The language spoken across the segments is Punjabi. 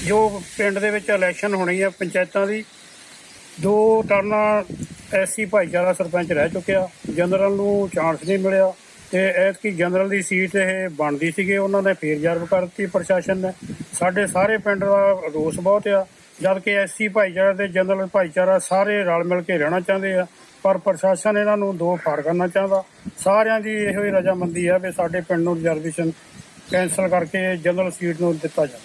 ਜੋ ਪਿੰਡ ਦੇ ਵਿੱਚ ਇਲੈਕਸ਼ਨ ਹੋਣੀ ਆ ਪੰਚਾਇਤਾਂ ਦੀ, 2 ਟਰਨ SC ਭਾਈਚਾਰਾ ਸਰਪੰਚ ਰਹਿ ਚੁੱਕਿਆ। ਜਨਰਲ ਨੂੰ ਚਾਂਸ ਨਹੀਂ ਮਿਲਿਆ ਅਤੇ ਐਤਕੀ ਜਨਰਲ ਦੀ ਸੀਟ ਇਹ ਬਣਦੀ ਸੀਗੀ, ਉਹਨਾਂ ਨੇ ਫੇਰ ਰਿਜ਼ਰਵ ਕਰ ਦਿੱਤੀ ਪ੍ਰਸ਼ਾਸਨ ਨੇ। ਸਾਡੇ ਸਾਰੇ ਪਿੰਡ ਦਾ ਰੋਸ ਬਹੁਤ ਆ, ਜਦ ਕਿ SC ਭਾਈਚਾਰਾ ਅਤੇ ਜਨਰਲ ਭਾਈਚਾਰਾ ਸਾਰੇ ਰਲ ਮਿਲ ਕੇ ਰਹਿਣਾ ਚਾਹੁੰਦੇ ਆ, ਪਰ ਪ੍ਰਸ਼ਾਸਨ ਇਹਨਾਂ ਨੂੰ 2 ਫਾੜ ਕਰਨਾ ਚਾਹੁੰਦਾ। ਸਾਰਿਆਂ ਦੀ ਇਹੋ ਹੀ ਰਜਾਮੰਦੀ ਆ ਵੀ ਸਾਡੇ ਪਿੰਡ ਨੂੰ ਰਿਜ਼ਰਵੇਸ਼ਨ ਕੈਂਸਲ ਕਰਕੇ ਜਨਰਲ ਸੀਟ ਨੂੰ ਦਿੱਤਾ ਜਾਵੇ।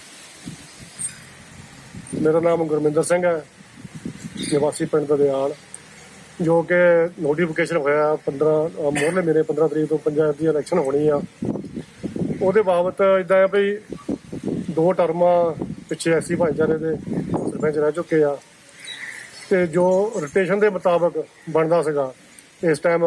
ਮੇਰਾ ਨਾਮ ਗੁਰਮਿੰਦਰ ਸਿੰਘ ਹੈ, ਨਿਵਾਸੀ ਪਿੰਡ ਦਦਿਆਲ। ਜੋ ਕਿ ਨੋਟੀਫਿਕੇਸ਼ਨ ਹੋਇਆ 15 ਮਹੀਨੇ 15 ਤਰੀਕ ਤੋਂ ਪੰਚਾਇਤ ਦੀ ਇਲੈਕਸ਼ਨ ਹੋਣੀ ਆ, ਉਹਦੇ ਬਾਬਤ ਇੱਦਾਂ ਆ ਵੀ 2 ਟਰਮਾਂ ਪਿੱਛੇ SC ਭਾਈਚਾਰੇ ਦੇ ਸਰਪੰਚ ਰਹਿ ਚੁੱਕੇ ਆ, ਅਤੇ ਜੋ ਰੋਟੇਸ਼ਨ ਦੇ ਮੁਤਾਬਕ ਬਣਦਾ ਸੀਗਾ ਇਸ ਟਾਈਮ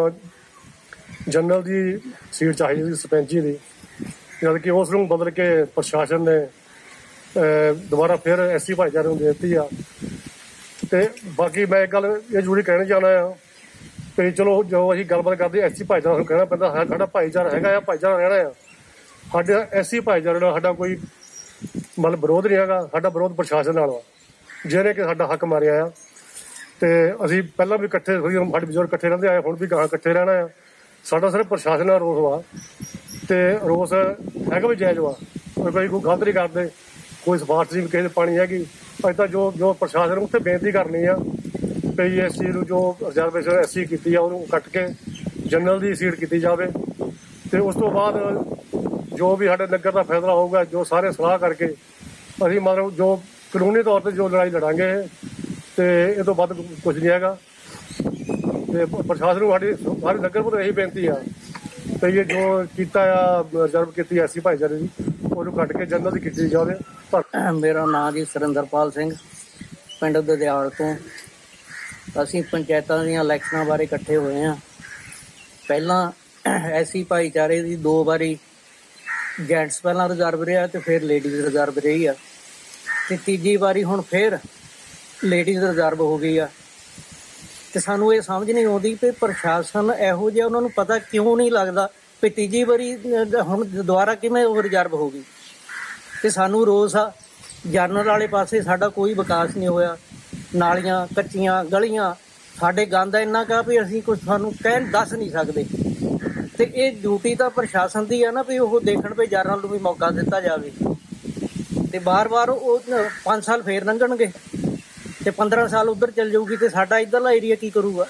ਜਨਰਲ ਦੀ ਸੀਟ ਚਾਹੀਦੀ ਸੀ ਸਰਪੰਚੀ ਦੀ, ਜਦ ਕਿ ਉਸ ਨੂੰ ਬਦਲ ਕੇ ਪ੍ਰਸ਼ਾਸਨ ਨੇ ਦੁਬਾਰਾ ਫਿਰ SC ਭਾਈਚਾਰੇ ਨੂੰ ਦੇ ਦਿੱਤੀ ਆ। ਅਤੇ ਬਾਕੀ ਮੈਂ ਇੱਕ ਗੱਲ ਇਹ ਜ਼ਰੂਰੀ ਕਹਿਣਾ ਚਾਹੁੰਦਾ ਆ ਵੀ ਚਲੋ ਜੋ ਅਸੀਂ ਗੱਲਬਾਤ ਕਰਦੇ SC ਭਾਈਚਾਰਾ ਨੂੰ ਕਹਿਣਾ ਪੈਂਦਾ, ਸਾਡਾ ਭਾਈਚਾਰਾ ਹੈਗਾ ਆ, ਭਾਈਚਾਰਾ ਰਹਿਣਾ ਆ। ਸਾਡੇ SC ਭਾਈਚਾਰੇ ਨਾਲ ਸਾਡਾ ਕੋਈ ਮਤਲਬ ਵਿਰੋਧ ਨਹੀਂ ਹੈਗਾ, ਸਾਡਾ ਵਿਰੋਧ ਪ੍ਰਸ਼ਾਸਨ ਨਾਲ ਵਾ ਜਿਹਨੇ ਕਿ ਸਾਡਾ ਹੱਕ ਮਾਰਿਆ ਆ। ਅਤੇ ਅਸੀਂ ਪਹਿਲਾਂ ਵੀ ਇਕੱਠੇ ਹੋਈ, ਸਾਡੇ ਬਜ਼ੁਰਗ ਇਕੱਠੇ ਰਹਿੰਦੇ ਆਏ, ਹੁਣ ਵੀ ਗਾਹਾਂ ਇਕੱਠੇ ਰਹਿਣਾ ਆ। ਸਾਡਾ ਸਿਰਫ ਪ੍ਰਸ਼ਾਸਨ ਨਾਲ ਰੋਸ ਵਾ, ਅਤੇ ਰੋਸ ਹੈਗਾ ਵੀ ਜਾਇਜ਼ ਵਾ, ਕੋਈ ਗਲਤ ਨਹੀਂ ਕਰਦੇ, ਕੋਈ ਸਿਫਾਰਸ਼ ਨਹੀਂ ਕਿਸੇ ਦੇ ਪਾਣੀ ਹੈਗੀ। ਅੱਜ ਤਾਂ ਜੋ ਪ੍ਰਸ਼ਾਸਨ ਨੂੰ ਉੱਥੇ ਬੇਨਤੀ ਕਰਨੀ ਆ ਵੀ ਇਸ ਚੀਜ਼ ਨੂੰ ਜੋ ਰਿਜ਼ਰਵੇਸ਼ਨ SC ਕੀਤੀ ਆ ਉਹਨੂੰ ਕੱਟ ਕੇ ਜਨਰਲ ਦੀ ਸੀਟ ਕੀਤੀ ਜਾਵੇ, ਅਤੇ ਉਸ ਤੋਂ ਬਾਅਦ ਜੋ ਵੀ ਸਾਡੇ ਨਗਰ ਦਾ ਫੈਸਲਾ ਹੋਊਗਾ, ਜੋ ਸਾਰੇ ਸਲਾਹ ਕਰਕੇ ਅਸੀਂ ਮਤਲਬ ਜੋ ਕਾਨੂੰਨੀ ਤੌਰ 'ਤੇ ਜੋ ਲੜਾਈ ਲੜਾਂਗੇ, ਅਤੇ ਇਹ ਤੋਂ ਵੱਧ ਕੁਝ ਨਹੀਂ ਹੈਗਾ। ਅਤੇ ਪ੍ਰਸ਼ਾਸਨ ਨੂੰ ਸਾਰੇ ਨਗਰ ਵੱਲੋਂ ਇਹੀ ਬੇਨਤੀ ਆ ਵੀ ਇਹ ਜੋ ਕੀਤਾ ਆ ਰਿਜ਼ਰਵ ਕੀਤੀ SC ਭਾਈਚਾਰੇ ਦੀ ਉਹਨੂੰ ਕੱਟ ਕੇ ਜਨਰਲ ਦੀ ਕੀਤੀ ਜਾਵੇ। ਮੇਰਾ ਨਾਂ ਜੀ ਸੁਰਿੰਦਰਪਾਲ ਸਿੰਘ, ਪਿੰਡ ਦਦਿਆਲ ਤੋਂ। ਅਸੀਂ ਪੰਚਾਇਤਾਂ ਦੀਆਂ ਇਲੈਕਸ਼ਨਾਂ ਬਾਰੇ ਇਕੱਠੇ ਹੋਏ ਹਾਂ। ਪਹਿਲਾਂ SC ਭਾਈਚਾਰੇ ਦੀ 2 ਵਾਰੀ ਜੈਂਟਸ ਪਹਿਲਾਂ ਰਿਜ਼ਰਵ ਰਿਹਾ ਅਤੇ ਫਿਰ ਲੇਡੀਜ਼ ਰਿਜ਼ਰਵ ਰਹੀ ਆ, ਅਤੇ ਤੀਜੀ ਵਾਰੀ ਹੁਣ ਫਿਰ ਲੇਡੀਜ਼ ਰਿਜ਼ਰਵ ਹੋ ਗਈ ਆ। ਅਤੇ ਸਾਨੂੰ ਇਹ ਸਮਝ ਨਹੀਂ ਆਉਂਦੀ ਕਿ ਪ੍ਰਸ਼ਾਸਨ ਇਹੋ ਜਿਹਾ ਉਹਨਾਂ ਨੂੰ ਪਤਾ ਕਿਉਂ ਨਹੀਂ ਲੱਗਦਾ ਵੀ ਤੀਜੀ ਵਾਰੀ ਹੁਣ ਦੁਬਾਰਾ ਕਿਵੇਂ ਉਹ ਰਿਜ਼ਰਵ ਹੋ ਗਈ। ਅਤੇ ਸਾਨੂੰ ਰੋਸ ਆ, ਜਨਰਲ ਵਾਲੇ ਪਾਸੇ ਸਾਡਾ ਕੋਈ ਵਿਕਾਸ ਨਹੀਂ ਹੋਇਆ, ਨਾਲੀਆਂ ਕੱਚੀਆਂ ਗਲੀਆਂ, ਸਾਡੇ ਗੰਦ ਇੰਨਾ ਕੁ ਵੀ ਅਸੀਂ ਕੁਛ ਸਾਨੂੰ ਦੱਸ ਨਹੀਂ ਸਕਦੇ। ਅਤੇ ਇਹ ਡਿਊਟੀ ਤਾਂ ਪ੍ਰਸ਼ਾਸਨ ਦੀ ਆ ਨਾ ਵੀ ਉਹ ਦੇਖਣ ਵੀ ਜਨਰਲ ਨੂੰ ਵੀ ਮੌਕਾ ਦਿੱਤਾ ਜਾਵੇ। ਅਤੇ ਵਾਰ-ਵਾਰ ਉਹ 5 ਸਾਲ ਫੇਰ ਲੰਘਣਗੇ ਅਤੇ 15 ਸਾਲ ਉੱਧਰ ਚੱਲ ਜਾਊਗੀ, ਅਤੇ ਸਾਡਾ ਇੱਧਰਲਾ ਏਰੀਆ ਕੀ ਕਰੂਗਾ।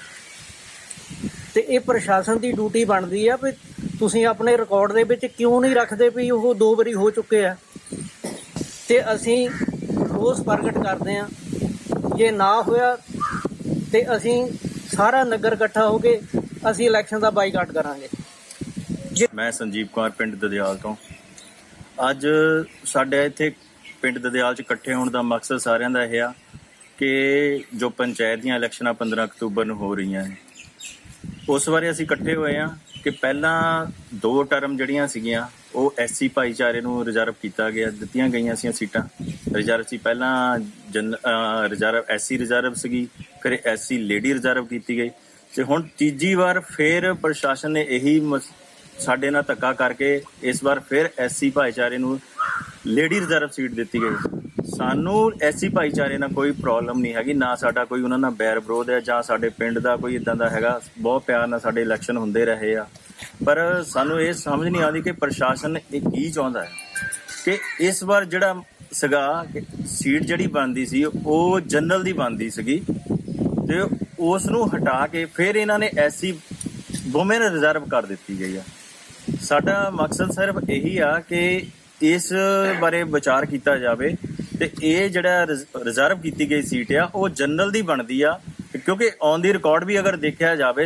ਅਤੇ ਇਹ ਪ੍ਰਸ਼ਾਸਨ ਦੀ ਡਿਊਟੀ ਬਣਦੀ ਆ ਵੀ ਤੁਸੀਂ ਆਪਣੇ ਰਿਕਾਰਡ ਦੇ ਵਿੱਚ ਕਿਉਂ ਨਹੀਂ ਰੱਖਦੇ ਵੀ ਉਹ 2 ਵਾਰੀ ਹੋ ਚੁੱਕੇ ਆ। ਅਤੇ ਅਸੀਂ ਰੋਸ ਪ੍ਰਗਟ ਕਰਦੇ ਹਾਂ, ਜੇ ਨਾ ਹੋਇਆ ਅਤੇ ਅਸੀਂ ਸਾਰਾ ਨਗਰ ਇਕੱਠਾ ਹੋ ਕੇ ਅਸੀਂ ਇਲੈਕਸ਼ਨ ਦਾ ਬਾਈਕਾਟ ਕਰਾਂਗੇ। ਮੈਂ ਸੰਜੀਵ ਕੁਮਾਰ, ਪਿੰਡ ਦਦਿਆਲ ਤੋਂ। ਅੱਜ ਸਾਡੇ ਇੱਥੇ ਪਿੰਡ ਦਦਿਆਲ 'ਚ ਇਕੱਠੇ ਹੋਣ ਦਾ ਮਕਸਦ ਸਾਰਿਆਂ ਦਾ ਇਹ ਆ ਕਿ ਜੋ ਪੰਚਾਇਤ ਦੀਆਂ ਇਲੈਕਸ਼ਨਾਂ 15 ਅਕਤੂਬਰ ਨੂੰ ਹੋ ਰਹੀਆਂ ਨੇ, ਉਸ ਬਾਰੇ ਅਸੀਂ ਇਕੱਠੇ ਹੋਏ ਹਾਂ ਕਿ ਪਹਿਲਾਂ 2 ਟਰਮ ਜਿਹੜੀਆਂ ਸੀਗੀਆਂ ਉਹ SC ਭਾਈਚਾਰੇ ਨੂੰ ਰਿਜ਼ਰਵ ਕੀਤਾ ਗਿਆ, ਦਿੱਤੀਆਂ ਗਈਆਂ ਸੀਆਂ ਸੀਟਾਂ ਰਿਜ਼ਰਵ ਸੀ। ਪਹਿਲਾਂ ਰਿਜ਼ਰਵ SC ਰਿਜ਼ਰਵ ਸੀਗੀ, ਫਿਰ SC ਲੇਡੀ ਰਿਜ਼ਰਵ ਕੀਤੀ ਗਈ, ਅਤੇ ਹੁਣ ਤੀਜੀ ਵਾਰ ਫਿਰ ਪ੍ਰਸ਼ਾਸਨ ਨੇ ਇਹੀ ਸਾਡੇ ਨਾਲ ਧੱਕਾ ਕਰਕੇ ਇਸ ਵਾਰ ਫਿਰ SC ਭਾਈਚਾਰੇ ਨੂੰ ਲੇਡੀ ਰਿਜ਼ਰਵ ਸੀਟ ਦਿੱਤੀ ਗਈ। ਸਾਨੂੰ SC ਭਾਈਚਾਰੇ ਨਾਲ ਕੋਈ ਪ੍ਰੋਬਲਮ ਨਹੀਂ ਹੈਗੀ, ਨਾ ਸਾਡਾ ਕੋਈ ਉਹਨਾਂ ਨਾਲ ਬੈਰ ਵਿਰੋਧ ਹੈ, ਜਾਂ ਸਾਡੇ ਪਿੰਡ ਦਾ ਕੋਈ ਇੱਦਾਂ ਦਾ ਹੈਗਾ। ਬਹੁਤ ਪਿਆਰ ਨਾਲ ਸਾਡੇ ਇਲੈਕਸ਼ਨ ਹੁੰਦੇ ਰਹੇ ਆ, ਪਰ ਸਾਨੂੰ ਇਹ ਸਮਝ ਨਹੀਂ ਆਉਂਦੀ ਕਿ ਪ੍ਰਸ਼ਾਸਨ ਇਹ ਕੀ ਚਾਹੁੰਦਾ ਹੈ। ਕਿ ਇਸ ਵਾਰ ਜਿਹੜਾ ਸੀਗਾ ਸੀਟ ਜਿਹੜੀ ਬਣਦੀ ਸੀ ਉਹ ਜਨਰਲ ਦੀ ਬਣਦੀ ਸੀਗੀ, ਅਤੇ ਉਸ ਨੂੰ ਹਟਾ ਕੇ ਫਿਰ ਇਹਨਾਂ ਨੇ SC ਵੂਮੈਨ ਰਿਜ਼ਰਵ ਕਰ ਦਿੱਤੀ ਗਈ ਆ। ਸਾਡਾ ਮਕਸਦ ਸਿਰਫ ਇਹੀ ਆ ਕਿ ਇਸ ਬਾਰੇ ਵਿਚਾਰ ਕੀਤਾ ਜਾਵੇ, ਅਤੇ ਇਹ ਜਿਹੜਾ ਰਿਜ਼ਰਵ ਕੀਤੀ ਗਈ ਸੀਟ ਆ ਉਹ ਜਨਰਲ ਦੀ ਬਣਦੀ ਆ, ਕਿਉਂਕਿ ਔਨ ਦੀ ਰਿਕਾਰਡ ਵੀ ਅਗਰ ਦੇਖਿਆ ਜਾਵੇ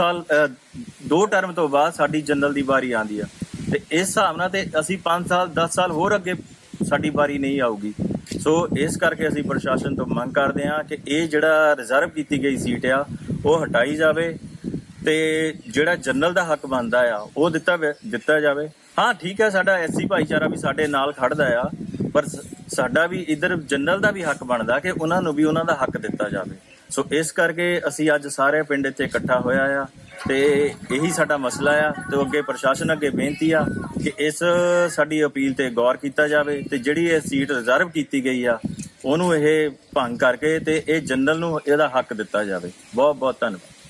2 ਟਰਮ ਤੋਂ ਬਾਅਦ ਸਾਡੀ ਜਨਰਲ ਦੀ ਵਾਰੀ ਆਉਂਦੀ ਆ, ਅਤੇ ਇਸ ਹਿਸਾਬ ਨਾਲ ਤੇ ਅਸੀਂ 5 ਸਾਲ 10 ਸਾਲ ਹੋਰ ਅੱਗੇ ਸਾਡੀ ਵਾਰੀ ਨਹੀਂ ਆਊਗੀ। ਸੋ ਇਸ ਕਰਕੇ ਅਸੀਂ ਪ੍ਰਸ਼ਾਸਨ ਤੋਂ ਮੰਗ ਕਰਦੇ ਹਾਂ ਕਿ ਇਹ ਜਿਹੜਾ ਰਿਜ਼ਰਵ ਕੀਤੀ ਗਈ ਸੀਟ ਆ ਉਹ ਹਟਾਈ ਜਾਵੇ, ਅਤੇ ਜਿਹੜਾ ਜਨਰਲ ਦਾ ਹੱਕ ਬਣਦਾ ਆ ਉਹ ਦਿੱਤਾ ਜਾਵੇ। ਹਾਂ ਠੀਕ ਹੈ, ਸਾਡਾ SC ਭਾਈਚਾਰਾ ਵੀ ਸਾਡੇ ਨਾਲ ਖੜਦਾ ਆ, ਪਰ ਸਾਡਾ ਵੀ ਇੱਧਰ ਜਨਰਲ ਦਾ ਵੀ ਹੱਕ ਬਣਦਾ ਕਿ ਉਹਨਾਂ ਨੂੰ ਵੀ ਉਹਨਾਂ ਦਾ ਹੱਕ ਦਿੱਤਾ ਜਾਵੇ। ਸੋ ਇਸ ਕਰਕੇ ਅਸੀਂ ਅੱਜ ਸਾਰੇ ਪਿੰਡ ਇੱਥੇ ਇਕੱਠਾ ਹੋਇਆ ਆ, ਅਤੇ ਇਹੀ ਸਾਡਾ ਮਸਲਾ ਆ। ਅਤੇ ਅੱਗੇ ਪ੍ਰਸ਼ਾਸਨ ਅੱਗੇ ਬੇਨਤੀ ਆ ਕਿ ਇਸ ਸਾਡੀ ਅਪੀਲ ਤੇ ਗੌਰ ਕੀਤਾ ਜਾਵੇ ਤੇ ਜਿਹੜੀ ਇਹ ਸੀਟ ਰਿਜ਼ਰਵ ਕੀਤੀ ਗਈ ਆ ਉਹਨੂੰ ਇਹ ਭੰਗ ਕਰਕੇ ਤੇ ਇਹ ਜਨਰਲ ਨੂੰ ਇਹਦਾ ਹੱਕ ਦਿੱਤਾ ਜਾਵੇ। ਬਹੁਤ ਬਹੁਤ ਧੰਨਵਾਦ।